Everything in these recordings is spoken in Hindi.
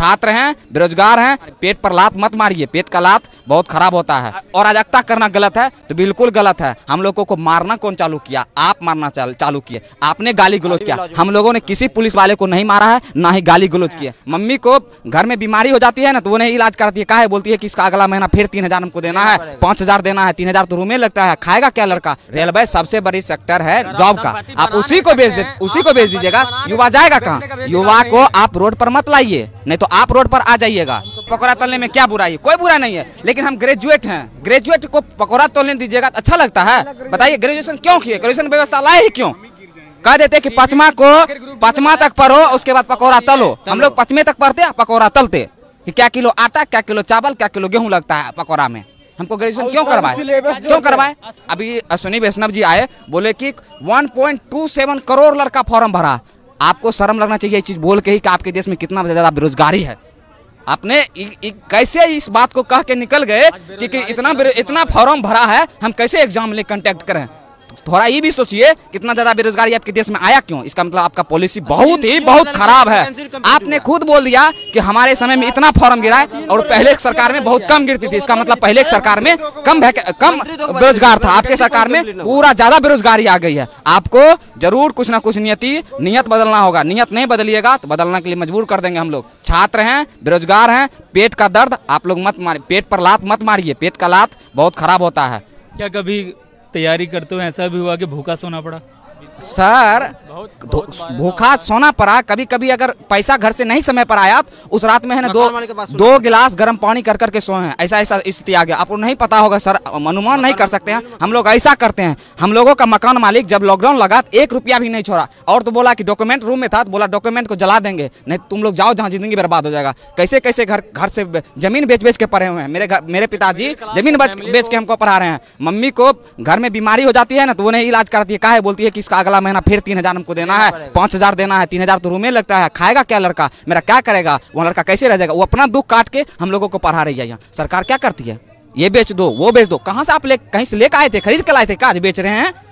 छात्र हैं, बेरोजगार हैं, पेट पर लात मत मारिए, पेट का लात बहुत खराब होता है। और अराजकता करना गलत है तो बिल्कुल गलत है। हम लोगों को मारना कौन चालू किया? आप मारना चालू किए, आपने गाली गलौज किया। हम लोगों ने किसी पुलिस वाले को नहीं मारा है, ना ही गाली गलौज किया। मम्मी को घर में बीमारी हो जाती है ना तो वो नहीं इलाज कराती है, काहे बोलती है कि इसका अगला महीना फिर 3000 हमको देना है, 5000 देना है, 3000 तो रूम में लगता है, खाएगा क्या लड़का? रेलवे सबसे बड़ी सेक्टर है जॉब का, आप उसी को भेज दीजिएगा। युवा जाएगा कहाँ? युवा को आप रोड पर मत लाइए, नहीं तो आप रोड पर आ जाइएगा। पकौड़ा तलने में क्या बुराई? कोई बुरा नहीं है, लेकिन हम ग्रेजुएट हैं, ग्रेजुएट को पकौड़ा तलने दीजिएगा अच्छा लगता है? बताइए, ग्रेजुएशन क्यों किए? ग्रेजुएशन व्यवस्था लाए ही क्यों? कह देते कि पचमा तक पढ़ो, उसके बाद पकौड़ा तलो। हम लोग 5वें तक पढ़ते पकौड़ा तलते कि क्या किलो आटा, क्या किलो चावल, क्या किलो गेहूं लगता है पकौड़ा में। हमको ग्रेजुएशन क्यों करवाए? अभी अश्विनी वैष्णव जी आए, बोले कि 1.27 करोड़ लड़का फॉर्म भरा। आपको शर्म लगना चाहिए ये चीज बोल के ही कि आपके देश में कितना ज्यादा बेरोजगारी है। आपने कैसे इस बात को कह के निकल गए कि इतना फॉर्म भरा है, हम कैसे एग्जाम ले कंटेक्ट करें? थोड़ा ये भी सोचिए कितना ज्यादा बेरोजगारी आपके देश में आया क्यों? इसका मतलब आपका पॉलिसी बहुत खराब है। आपने खुद बोल दिया कि हमारे समय में इतना फॉर्म गिरा है और पहले सरकार में बहुत कम गिरती थी। इसका मतलब पहले सरकार में कम बेरोजगार था, आपके सरकार में पूरा ज्यादा बेरोजगारी आ गई है। आपको जरूर कुछ ना कुछ नियत बदलना होगा। नियत नहीं बदलिएगा तो बदलने के लिए मजबूर कर देंगे हम लोग। छात्र हैं, बेरोजगार हैं, पेट का दर्द आप लोग मत मारिए, पेट पर लात मत मारिए, पेट का लात बहुत खराब होता है। क्या कभी तैयारी करते हुए ऐसा भी हुआ कि भूखा सोना पड़ा? सर भूखा सोना पड़ा। कभी कभी अगर पैसा घर से नहीं समय पर आया तो उस रात में है ना दो गिलास गर्म पानी कर करके सोए हैं। ऐसा स्थिति आ गया। आपको नहीं पता होगा सर, अनुमान नहीं कर सकते हैं। हम लोग ऐसा करते हैं। हम लोगों का मकान मालिक जब लॉकडाउन लगा 1 रुपया भी नहीं छोड़ा, और तो बोला कि डॉक्यूमेंट रूम में था तो बोला डॉक्यूमेंट को जला देंगे, नहीं तुम लोग जाओ जहाँ जिंदगी बर्बाद हो जाएगा। कैसे कैसे घर से जमीन बेच के पढ़े हुए हैं। मेरे पिताजी जमीन बेच के हमको पढ़ा रहे हैं। मम्मी को घर में बीमारी हो जाती है ना तो वो नहीं इलाज कराती है, काहे बोलती है कि इसका अगला महीना फिर 3000 हमको देना है, 5000 देना है, 3000 तो रूम में लगता है, खाएगा क्या लड़का? मेरा क्या करेगा? वो लड़का कैसे रह जाएगा? वो अपना दुख काट के हम लोगों को पढ़ा रही है। यहाँ सरकार क्या करती है? ये बेच दो, वो बेच दो। कहाँ से आप कहीं से लेकर आए थे? खरीद कर लाए थे? क्या बेच रहे हैं?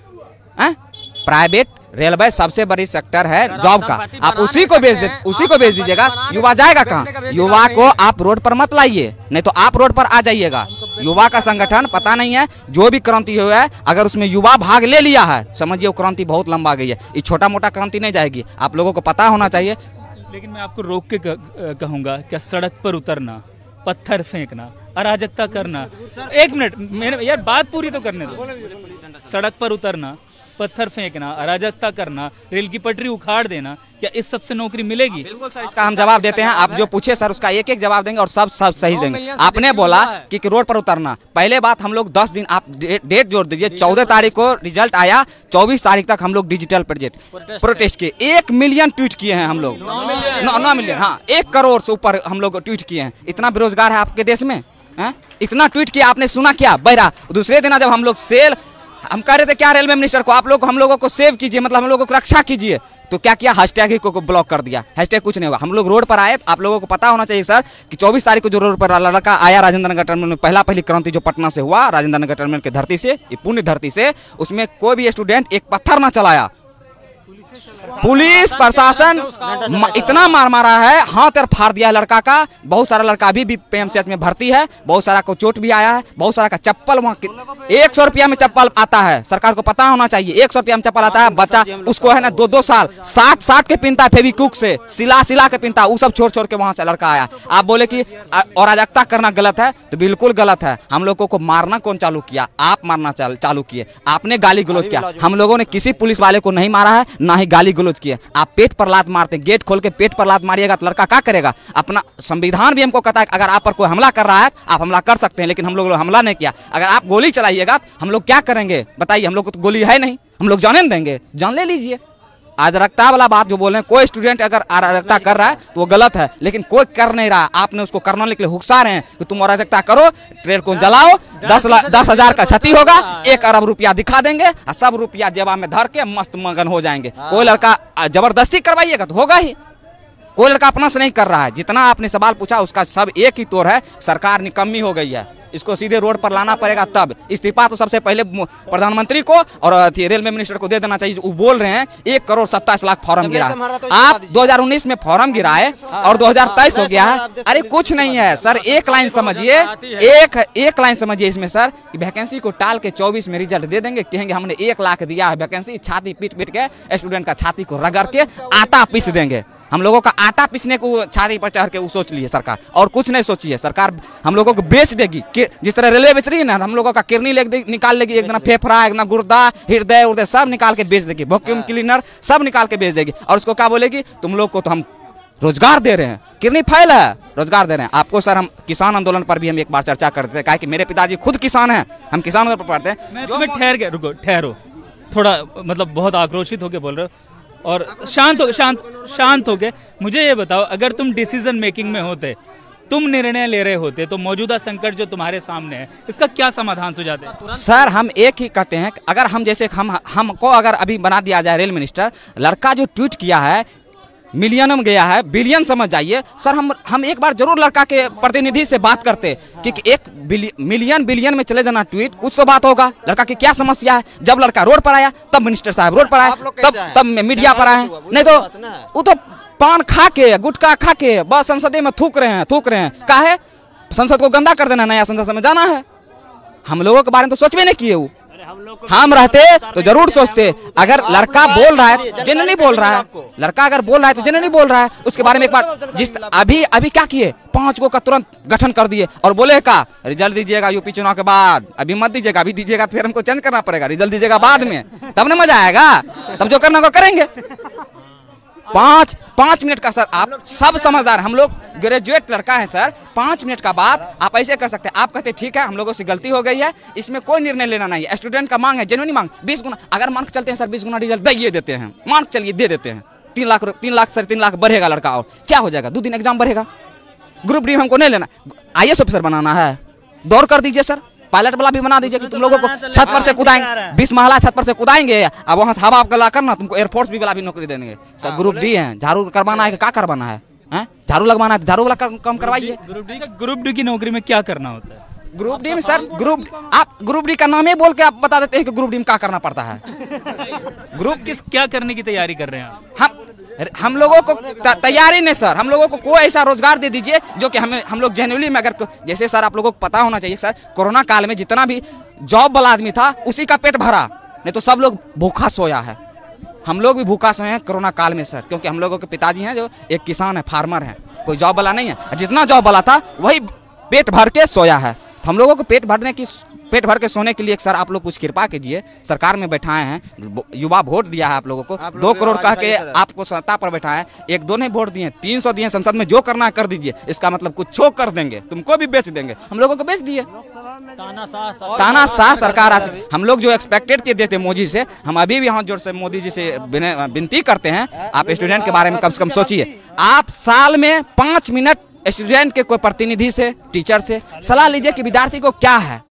प्राइवेट रेलवे सबसे बड़ी सेक्टर है जॉब का, आप उसी को भेज दीजिएगा। युवा जाएगा कहाँ? युवा को आप रोड पर मत लाइए, नहीं तो आप रोड पर आ जाइएगा। युवा का संगठन पता नहीं है, जो भी क्रांति हुआ है अगर उसमें युवा भाग ले लिया है समझिए वो क्रांति बहुत लंबा गई है। ये छोटा मोटा क्रांति नहीं जाएगी, आप लोगों को पता होना चाहिए। लेकिन मैं आपको रोक के कहूँगा, क्या सड़क पर उतरना, पत्थर फेंकना, अराजकता करना, 1 मिनट मेरे यार बात पूरी तो करने दो। सड़क पर उतरना, पत्थर फेंकना, अराजकता करना, रेल की पटरी उखाड़ देना, क्या इस सब से नौकरी मिलेगी? बिल्कुल सर, इसका हम जवाब देते हैं। आप जो पूछे सर उसका एक जवाब देंगे और सब सही देंगे। आपने बोला कि रोड पर उतरना, पहले बात हम लोग 10 दिन आप डेट जोड़ दीजिए। 14 तारीख को रिजल्ट आया, 24 तारीख तक हम लोग डिजिटल प्रोटेस्ट किए। 1 मिलियन ट्वीट किए हैं हम लोग, 9 मिलियन, हाँ 1 करोड़ से ऊपर हम लोग ट्वीट किए हैं। इतना बेरोजगार है आपके देश में? इतना ट्वीट किया, आपने सुना क्या? बहरा दूसरे दिन जब हम लोग हम कह रहे थे क्या रेलवे मिनिस्टर को, आप लोग हम लोगों को सेव कीजिए, मतलब हम लोगों को रक्षा कीजिए, तो क्या किया? हैशटैग ही को ब्लॉक कर दिया। हैशटैग कुछ नहीं होगा। हम लोग रोड पर आए, आप लोगों को पता होना चाहिए सर कि 24 तारीख को जो रोड पर लड़का आया राजेंद्र नगर टर्मिनल में, पहली क्रांति जो पटना से हुआ राजेंद्र नगर टर्मिनल की धरती से, ये पुण्य धरती से, उसमें कोई भी स्टूडेंट एक पत्थर ना चलाया। पुलिस प्रशासन इतना मारा है, हाथ और फाड़ दिया है लड़का का। बहुत सारा लड़का अभी भी पीएमसीएच में भर्ती है, बहुत सारा को चोट भी आया है, बहुत सारा का चप्पल वहाँ 100 रुपया में चप्पल आता है। सरकार को पता होना चाहिए 100 रुपया में चप्पल आता है। बच्चा उसको है ना 2-2 साल 60 के पिनता है, फेविक्विक से सिला के पिनता, वो सब छोड़ के वहां से लड़का आया। आप बोले कि अराजकता करना गलत है तो बिल्कुल गलत है। हम लोगों को मारना कौन चालू किया? आप मारना चालू किए, आपने गाली गलौज किया। हम लोगों ने किसी पुलिस वाले को नहीं मारा है, ना ही गाली गलौज किया। आप पेट पर लात मारते, गेट खोल के पेट पर लात मारिएगा तो लड़का क्या करेगा? अपना संविधान भी हमको कहता है अगर आप पर कोई हमला कर रहा है आप हमला कर सकते हैं, लेकिन हम लोग हमला नहीं किया। अगर आप गोली चलाइएगा तो हम लोग क्या करेंगे बताइए? हम लोग को तो गोली है नहीं, हम लोग जाने देंगे? जान ले लीजिए। अराजकता वाला बात जो बोल रहे हैं, कोई स्टूडेंट अगर अराजकता कर रहा है तो वो गलत है, लेकिन कोई कर नहीं रहा। आपने उसको करने के लिए उकसा रहे हैं कि तुम अराजकता करो, ट्रेन को जलाओ, 10,000 का क्षति होगा, 1 अरब रुपया दिखा देंगे और सब रुपया जेबा में धर के मस्त मगन हो जाएंगे। कोई लड़का जबरदस्ती करवाइएगा तो होगा ही, कोई लड़का अपना से नहीं कर रहा है। जितना आपने सवाल पूछा उसका सब एक ही तोड़ है, सरकार निकम्मी हो गई है। इसको सीधे रोड पर लाना पड़ेगा। तब इस्तीफा तो सबसे पहले प्रधानमंत्री को और रेलवे मिनिस्टर को दे देना चाहिए। वो बोल रहे हैं 1,27,00,000 फॉर्म गिरा। आप 2019 में फॉर्म गिराए और 2023 हो गया है। अरे कुछ नहीं है सर, एक लाइन समझिए, एक लाइन समझिए इसमें सर, वैकेंसी को टाल के 24 में रिजल्ट दे देंगे, कहेंगे हमने 1 लाख दिया है वैकेंसी, छाती पीट पीट के स्टूडेंट का छाती को रगड़ के आटा पीस देंगे। हम लोगों का आटा पीसने को छाती पर चढ़ के वो सोच लिए सरकार, और कुछ नहीं सोची है सरकार। हम लोगों को बेच देगी, जिस तरह रेलवे बेच रही है ना, हम लोगों का किडनी निकाल लेगी, एक दिन फेफड़ा, एक दिन गुर्दा, हृदय उर्दय सब निकाल के बेच देगी, वैक्यूम क्लीनर सब निकाल के बेच देगी। और उसको क्या बोलेगी, तुम लोग को तो हम रोजगार दे रहे हैं, किडनी फाइल है, रोजगार दे रहे हैं आपको। सर हम किसान आंदोलन पर भी हम एक बार चर्चा करते थे, कहा कि मेरे पिताजी खुद किसान हैं, हम किसान आंदोलन पर पढ़ते हैं। मैं तुम्हें ठहर के रुको, ठहरो थोड़ा, मतलब बहुत आक्रोशित होके बोल रहे हो और शांत हो गए। मुझे ये बताओ, अगर तुम डिसीजन मेकिंग में होते, तुम निर्णय ले रहे होते, तो मौजूदा संकट जो तुम्हारे सामने है, इसका क्या समाधान सुझाते? सर हम एक ही कहते हैं, अगर हम जैसे हमको अगर अभी बना दिया जाए रेल मिनिस्टर, लड़का जो ट्वीट किया है मिलियन में गया है, बिलियन समझ जाइए सर। हम एक बार जरूर लड़का के प्रतिनिधि से बात करते कि एक मिलियन बिलियन में चले जाना ट्वीट, कुछ तो बात होगा, लड़का की क्या समस्या है। जब लड़का रोड पर आया तब मिनिस्टर साहब रोड पर आए, तब मीडिया पर आए, नहीं तो वो तो पान खा के गुटखा खा के बस संसदीय में थूक रहे हैं। क्या है, संसद को गंदा कर देना, नया संसद में जाना है। हम लोगों के बारे में तो सोच भी नहीं किए। हम रहते तो जरूर सोचते। अगर लड़का बोल रहा है, जेन्युइनली बोल रहा है, लड़का अगर बोल रहा है तो जेन्युइनली बोल रहा है, उसके बारे में एक बार जिस अभी क्या किए, 5 गो का तुरंत गठन कर दिए और बोले का रिजल्ट दीजिएगा यूपी चुनाव के बाद, अभी मत दीजिएगा, अभी दीजिएगा फिर हमको चेंज करना पड़ेगा, रिजल्ट दीजिएगा बाद में, तब ना मजा आएगा, तब जो करना वो करेंगे। 5 मिनट का सर, आप सब समझदार, हम लोग ग्रेजुएट लड़का है सर, 5 मिनट का बात आप ऐसे कर सकते हैं। आप कहते ठीक है हम लोगों से गलती हो गई है, इसमें कोई निर्णय लेना नहीं है, स्टूडेंट का मांग है, जेन्युइन मांग, 20 गुना, अगर मान के चलते हैं सर 20 गुना रिजल्ट दे देते हैं, मान के चलिए दे देते हैं, 3 लाख सर 3 लाख बढ़ेगा लड़का, और क्या हो जाएगा, 2 दिन एग्जाम बढ़ेगा। ग्रुप डी हमको नहीं लेना, IAS ऑफिसर बनाना है, दौड़ कर दीजिए सर, पायलट वाला भी बना दीजिए कि तुम लोगों को छत पर से कूदाएंगे, 20 महला छत पर से कूदाएंगे, अब वहां से हवा आपका ला करना, तुमको एयरफोर्स भी वाला भी नौकरी देंगे सर। ग्रुप डी है, झाड़ू करवाना है, क्या करवाना है, झाड़ू लगवाना है, झाड़ू वाला कम करवाइए। ग्रुप डी की नौकरी में क्या करना होता है? ग्रुप डी में सर, आप ग्रुप डी का नाम ही बोल के आप बता देते हैं कि ग्रुप डी में क्या करना पड़ता है। ग्रुप क्या करने की तैयारी कर रहे हैं हम लोगों को तैयारी नहीं सर, हम लोगों को कोई ऐसा रोजगार दे दीजिए जो कि हम लोग जेन्युइनली में, अगर जैसे सर आप लोगों को पता होना चाहिए सर, कोरोना काल में जितना भी जॉब वाला आदमी था उसी का पेट भरा, नहीं तो सब लोग भूखा सोया है। हम लोग भी भूखा सोए हैं कोरोना काल में सर, क्योंकि हम लोगों के पिताजी हैं जो एक किसान है, फार्मर है, कोई जॉब वाला नहीं है। जितना जॉब वाला था वही पेट भर के सोया है। हम लोगों को पेट भर के सोने के लिए सर आप लोग कुछ कृपा कीजिए, सरकार में बैठाए हैं, युवा वोट दिया है आप लोगों को, 2 करोड़ कह के आपको सत्ता पर बैठाए, 1-2 नहीं वोट दिए, 300 दिए संसद में, जो करना है कर दीजिए। इसका मतलब कुछ छो कर देंगे, तुमको भी बेच देंगे, हम लोगों को बेच दिए। तानाशाह सरकार आज, हम लोग जो एक्सपेक्टेड देते मोदी से, हम अभी भी हाथ जोड़ से मोदी जी से विनती करते हैं, आप स्टूडेंट के बारे में कम से कम सोचिए। आप साल में 5 मिनट स्टूडेंट के कोई प्रतिनिधि से, टीचर से सलाह लीजिए कि विद्यार्थी को क्या है।